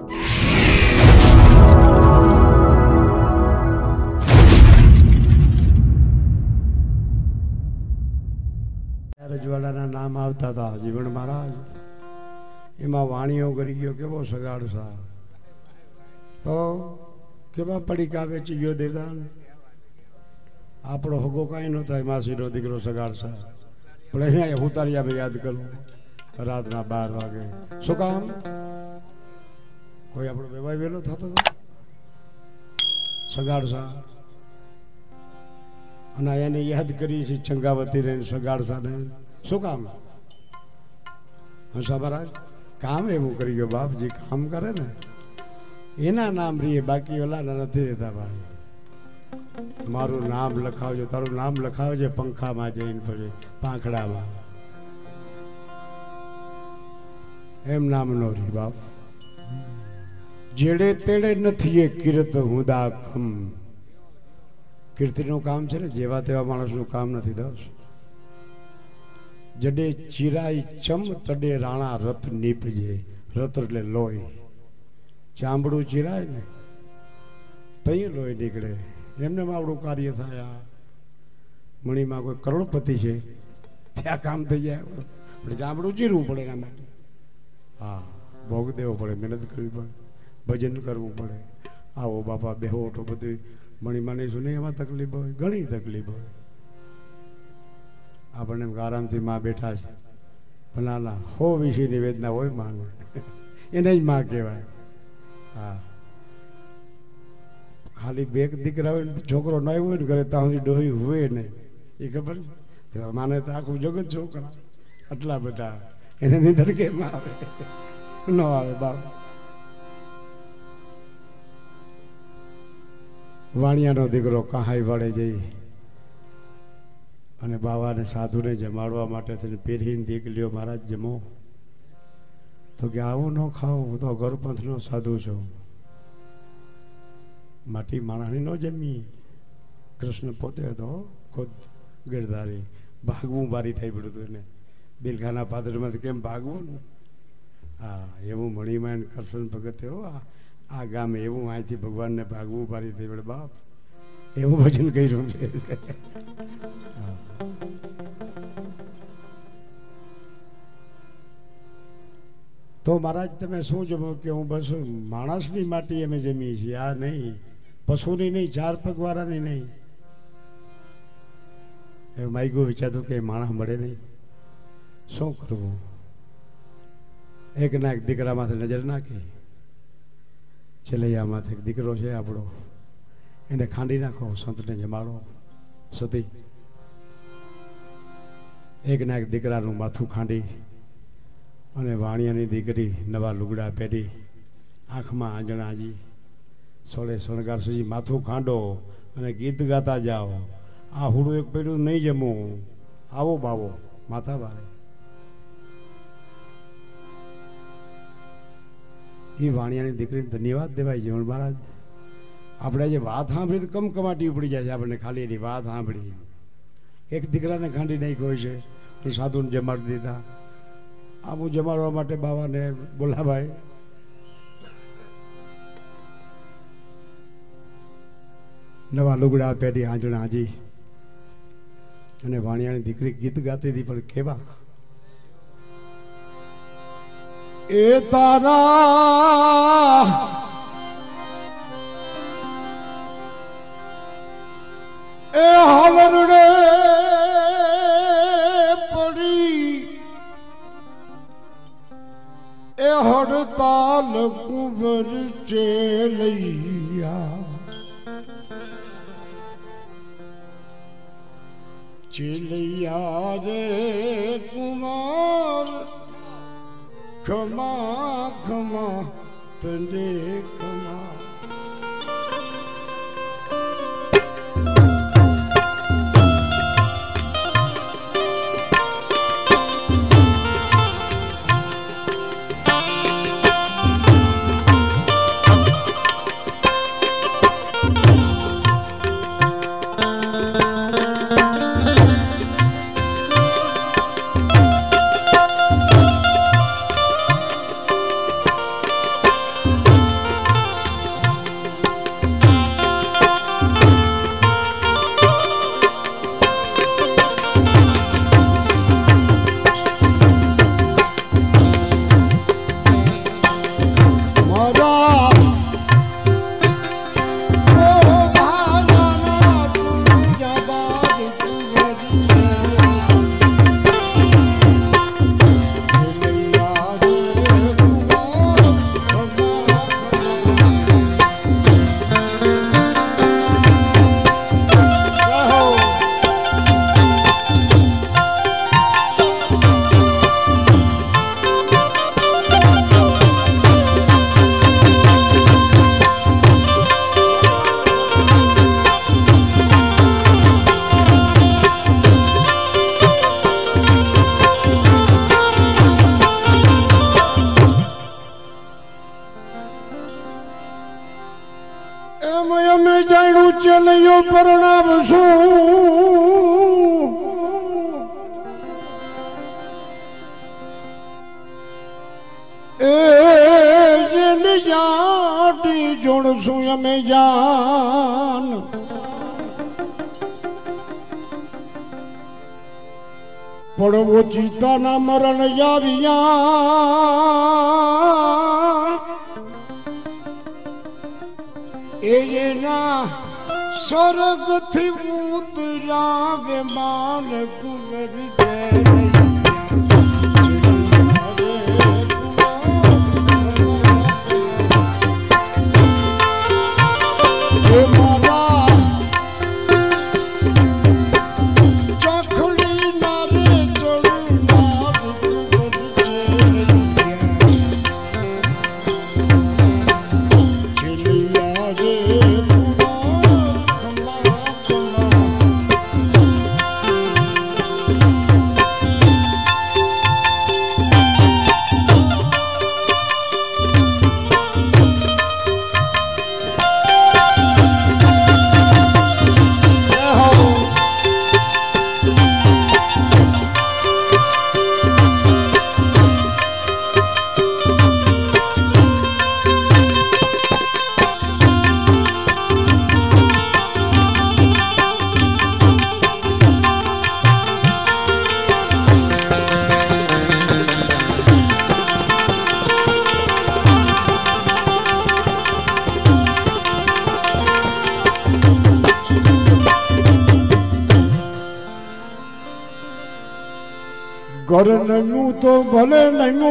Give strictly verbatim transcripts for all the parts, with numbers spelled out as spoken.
રજવાડાના નામ આવતા હતા જીવણ મહારાજ એમાં વાણીઓ કરી ગયો કેવો સગાડ સા તો કેવા પડીકા વેચી ગયો દેવદાન આપણો હગો કાંઈ ન થાય માસીનો દીકરો સગાડ સા પણ એને ઉતારિયા યાદ કરું રાતના બાર વાગે શું કામ કોઈ આપણો વ્યવહાર વહેલો થતો હતો સગાડ સા અને એને યાદ કરી છે ચંગાવતી રહીને સગાડ સાને શું કામ હંસા મહારાજ કામ એવું કરી ગયો બાપ જે કામ કરે ને એના નામ રહીએ બાકી ઓલાના નથી રહેતા ભાઈ મારું નામ લખાવજો તારું નામ લખાવજે પંખામાં જઈને પછી પાંખડામાં એમ નામ નો રી બાપ જેડે તેડે નથી એ કીર્ત હુંદા ખમ કીર્તિનું કામ છે ને જેવા તેવા માણસનું કામ નથી દસ જડે ચિરાઈ ચમ તડે રાણા રથ નીપજે રથ એટલે લોહી ચામડું ચિરાય ને તઈ લોહી નીકળે એમને આવડું કાર્ય થાય મણીમાં કોઈ કરોડપતિ છે ત્યાં કામ થઈ જાય એટલે ચામડું ચીરવું પડે એના માટે હા ભોગ દેવો પડે મહેનત કરવી પડે ભજન કરવું પડે આવો બાપા બેહો તો બધું મણીમાં નહીં સુને એમાં તકલીફ હોય ઘણી તકલીફ હોય આપણને આરામથી માં બેઠા છે ભલાના હો વિષયની વેદના હોય માં એને જ માં કહેવાય હા ખાલી બે દીકરા હોય ને છોકરો ન હોય ને ઘરે ત્યાં સુધી ડોહી હોય નહીં એ ખબર છે માને તો આખું જગત છોકરા આટલા બધા એને નીંદર કેમ આવે ન આવે બાપ વાણિયાનો દીકરો કહાઈ વળે જઈ અને બાવાને સાધુને જમાડવા માટે થઈને પેઢીને દીકરીઓ મહારાજ જમો તો કે આવું ન ખાઓ હું તો ગરપંથનો સાધુ છું માટી માણસની ન જમી કૃષ્ણ પોતે હતો ખુદ ગિરધારી ભાગવું બારી થઈ પડ્યું હતું એને બિલખાના પાદરમાંથી કેમ ભાગવું ને હા એવું મણીમાં કૃષ્ણ ભગત થયો આ ગામે એવું અહીંથી ભગવાનને ભાગવું બારી થઈ પડે બાપ એવું ભજન કર્યું છે તો મહારાજ તમે શું જમો કે હું બસ માણસની માટી અમે જમીએ છીએ આ નહીં પશુની નહીં ચાર પગવાળાની નહીં એવું માગ્યું વિચારતું કે માણસ મળે નહીં શું કરવું એક ના એક દીકરામાંથી નજર નાખી છેલ્લૈયામાંથી એક દીકરો છે આપણો એને ખાંડી નાખો સંતને જમાડો સતી એક ના એક દીકરાનું માથું ખાંડી અને વાણિયાની દીકરી નવા લુગડા પહેરી આંખમાં આંજણાજી સોળે શણગાર સુધી માથું ખાંડો અને ગીત ગાતા જાઓ આ હુડું એક પેલું નહીં જમવું આવો બાવો માથા વાળે એ વાણિયાની દીકરીને ધન્યવાદ દેવાય જીવન મહારાજ આપણે જે વાત સાંભળી તો કમ કમાટી ઉપડી જાય છે આપણને ખાલી એની વાત સાંભળી એક દીકરાને ખાંડી નહીં કોઈ છે તો સાધુને જમાડી દીધા આવું જમાડવા માટે બાવાને બોલાવાય નવા લુગડા પહેરી આંજણા હાજી અને વાણિયાની દીકરી ગીત ગાતી હતી પણ કેવા એ તારા એ હવરડે પડી એ હડતાલ કુંવર ચેલૈયા ચેલૈયા રે કુમાર ખમા ખમા તને ખમા એમ અમે જાણ્યું ચલયો પરણાવશું એ જેને જાટી જોડશું અમે જાન પડવો ચિતાના મરણ આવ્યા એના સ્વર્ગથી ઉતરાવે માન કુંવર જય મારા ચખલી નારે ચડનાર ઘર નયું તો ભલે નયું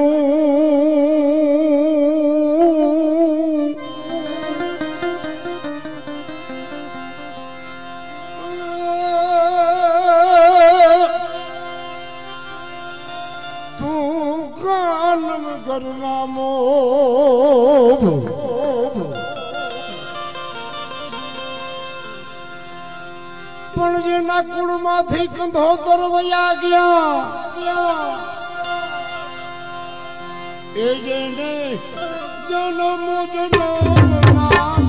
તું કાનમ ઘરના મો પણ જેના કુળમાંથી કંધોતર વયા ગયા એ જેને જન્મ જન્મમાં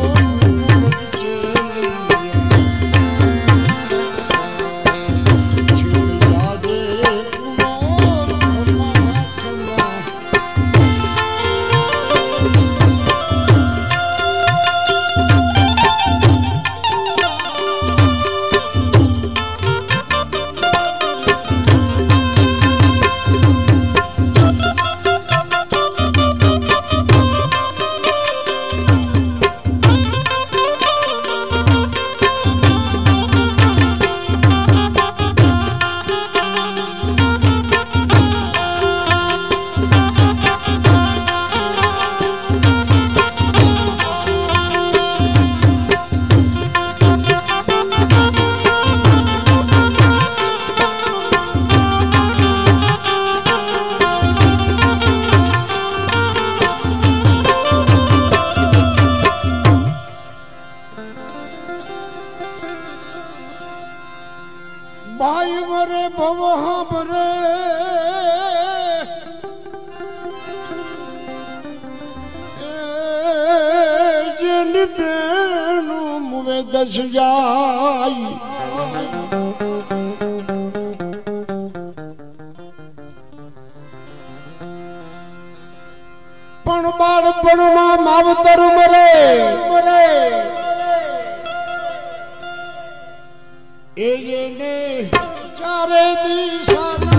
भाई मरे भवहा मरे जिन बेणु मुवे दस जाई पण बाळपणमा मावतर मरे मरे एने चारे दिशा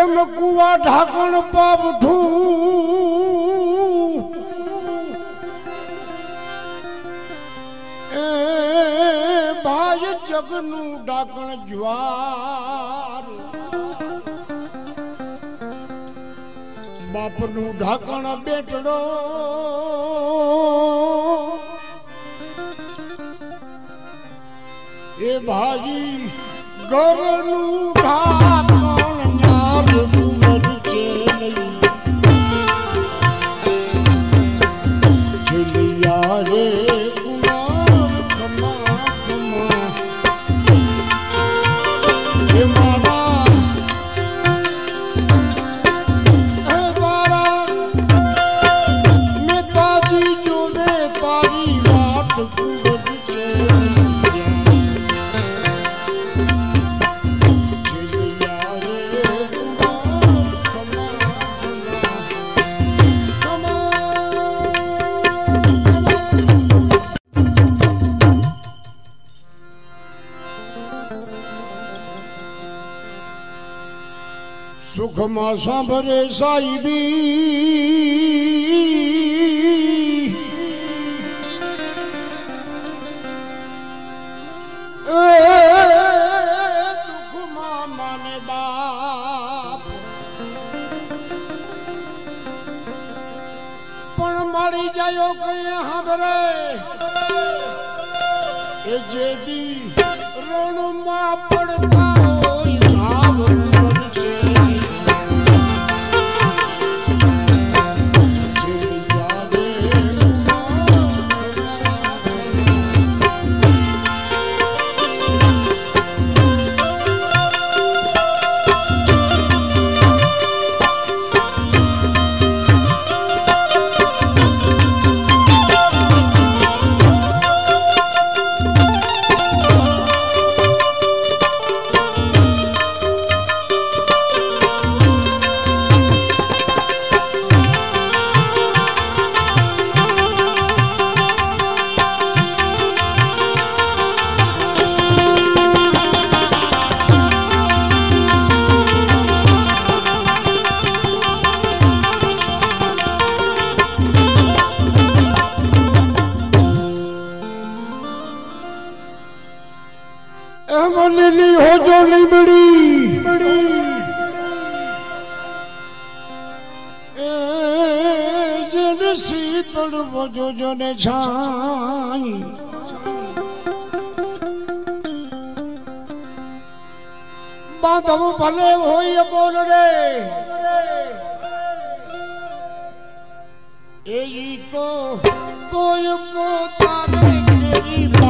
एम कुआ ढाकण पावठू ए भाई जगनू ढाकण ज्वार बापनू ढाकण बेटड़ो ए भाई गरनू ढाकण नार बुमर चेलई चलिया रे कुमार खमा खमा ए माना ए तारा नेताजी जो ने तारी वाट बुमर चेलई सुख मां सांभरे साहिबी दुख मां माने बाप पण मारी जायो कहीं हमरे ए जेदी रण मां पड़ता होई भाव लिली हो जो लिबड़ी जन शीतल वो जो जो ने छाई बांधव भले होई बोल रे यही तो कोई पोता में तेरी